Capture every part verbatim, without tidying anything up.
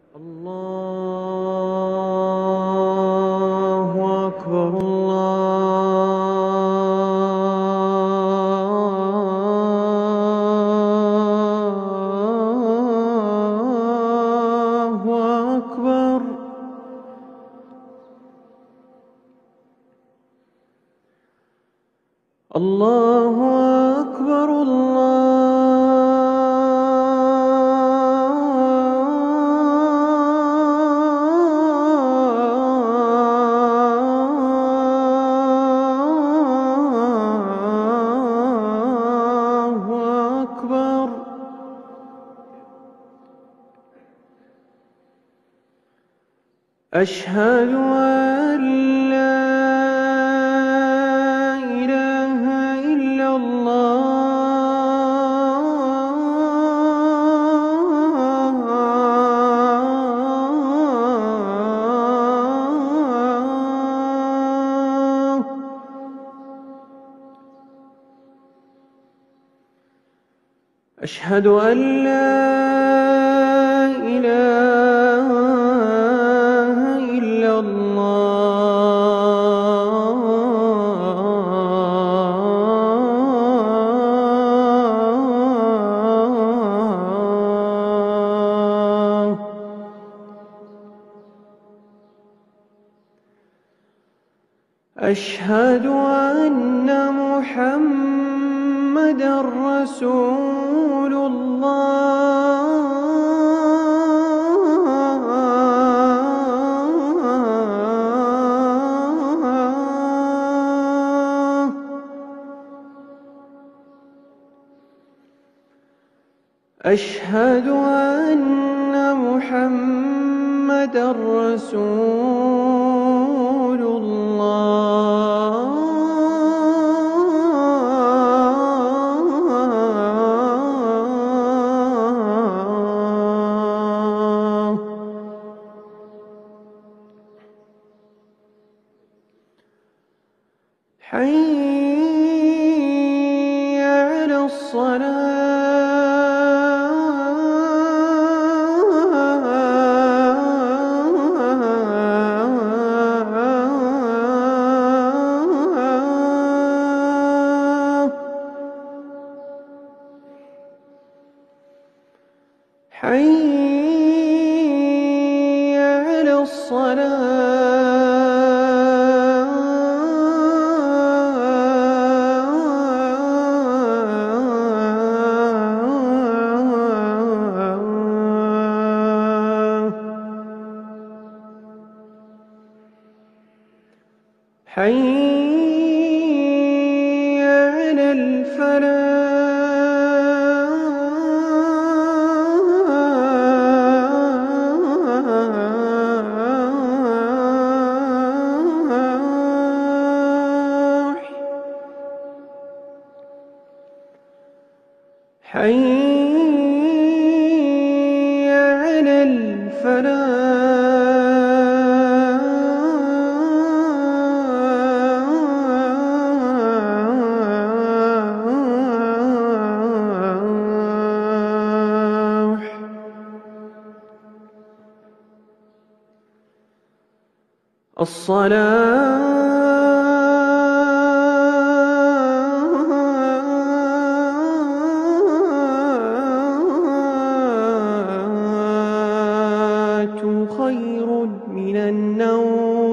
الله أكبر الله أكبر. الله أكبر الله أكبر. أشهد أن لا إله إلا الله. أشهد أن لا إله إلا الله. أشهد أن محمدًا رسول الله. أشهد أن محمدًا رسول الله. حي على الصلاة. حي على الصلاة. حي على الفلاح. حي على الفلاح. الصلاة خير من النوم.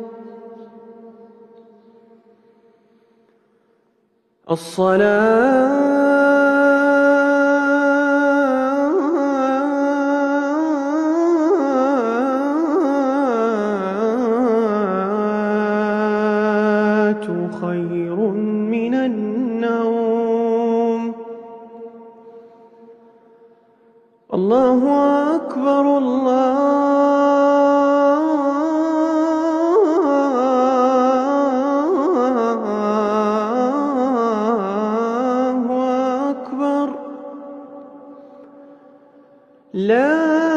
الصلاة خير من النوم. الله أكبر الله أكبر. لا